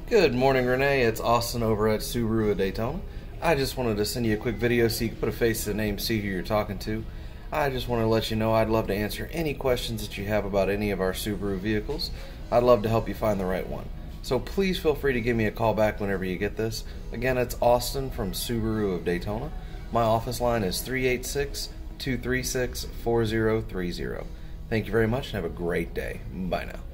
Good morning, Renee. It's Austin over at Subaru of Daytona. I just wanted to send you a quick video so you can put a face to the name, see who you're talking to. I just want to let you know I'd love to answer any questions that you have about any of our Subaru vehicles. I'd love to help you find the right one. So please feel free to give me a call back whenever you get this. Again, it's Austin from Subaru of Daytona. My office line is 386-236-4030. Thank you very much and have a great day. Bye now.